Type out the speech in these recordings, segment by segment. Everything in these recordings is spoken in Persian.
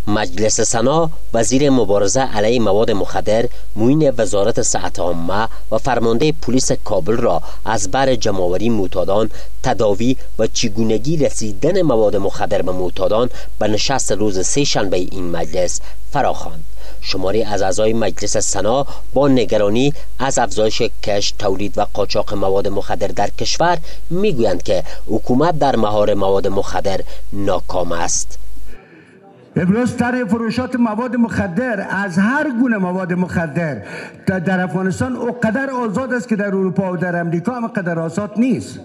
مجلس سنا وزیر مبارزه علیه مواد مخدر، معین وزارت صحت عامه و فرمانده پلیس کابل را از بر جمع‌آوری معتادان، تداوی و چگونگی رسیدن مواد مخدر به معتادان به نشست روز سه‌شنبه این مجلس فراخواند. شماری از اعضای مجلس سنا با نگرانی از افزایش کشت، تولید و قاچاق مواد مخدر در کشور میگویند که حکومت در مهار مواد مخدر ناکام است. امروز طرح فروشات مواد مخدر از هر گونه مواد مخدر در افغانستان اونقدر آزاد است که در اروپا و در امریکا هم قدر آزاد نیست.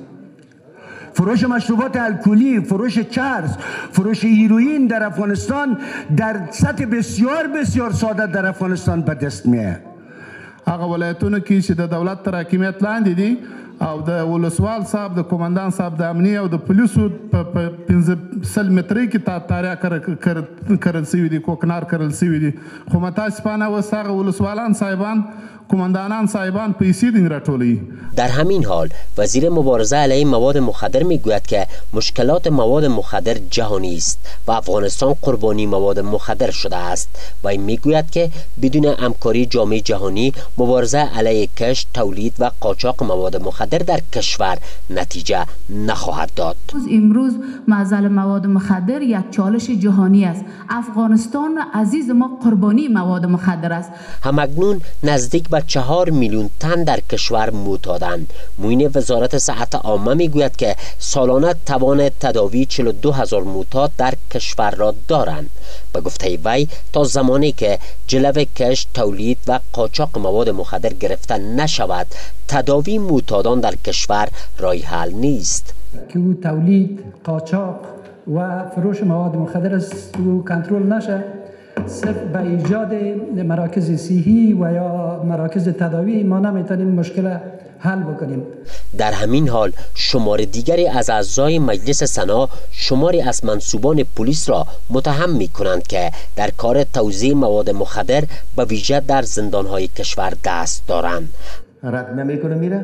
فروش مشروبات الکلی، فروش چرس، فروش هیروئین در افغانستان در سطح بسیار بسیار ساده در افغانستان به دست میاد. هغه ولایتونه کې چې د دولت تر حاکمیت لاندې دي او د ولسوال صاحب، د کمانډان صاحب، د امنیه او د پولیسو په 15 مترۍ کې تاریا کرل سوي دي، کوکنار کرل سوي دي، خو متاسفانه اوس هغه ولسوالان صاحبان، کماندانان صاحبان پیسې دین راټولوي. در همین حال وزیر مبارزه علیه مواد مخدر میگوید که مشکلات مواد مخدر جهانی است و افغانستان قربانی مواد مخدر شده است و میگوید که بدون همکاری جامعه جهانی مبارزه علیه کشت، تولید و قاچاق مواد مخدر در کشور نتیجه نخواهد داد. امروز معضل مواد مخدر یک چالش جهانی است. افغانستان عزیز ما قربانی مواد مخدر است. همکنون نزدیک به 4 میلیون تن در کشور معتادند. معین وزارت صحت عامه میگوید که سالانه توان تداوی 42,000 معتاد در کشور را دارند. به گفته وی تا زمانی که جلو کشت، تولید و قاچاق مواد مخدر گرفته نشود، تداوی معتادان در کشور راه حل نیست. که تولید، قاچاق و فروش مواد مخدر است و کنترل نشه، صرف به ایجاد مراکز صحی و یا مراکز تداوی ما نمیتونیم مشکل حل بکنیم. در همین حال شمار دیگری از اعضای مجلس سنا شماری از منصوبان پلیس را متهم می کنند که در کار توزیع مواد مخدر به ویژه در زندانهای کشور دست دارند. رد نمیکنه میره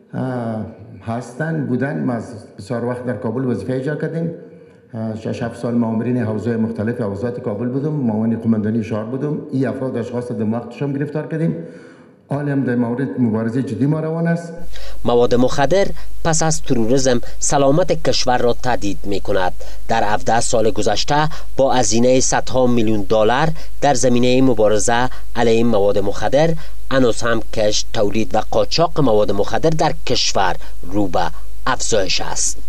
هستن بودن. ما بسیار وقت در کابل وظیفه اجرا کردیم. 6-7 سال مامورین حوزه مختلف حوزات کابل بودم، معاون قماندانی شهر بودم. این افراد اشخاص در وقتش هم گرفتار کردیم. حال هم در مورد مبارزه جدی ما روان است. مواد مخدر پس از تروریسم سلامت کشور را تهدید می کند. در 17 سال گذشته با هزینه صدها میلیون دلار در زمینه مبارزه علیه مواد مخدر، هنوز هم کشت، تولید و قاچاق مواد مخدر در کشور رو به افزایش است.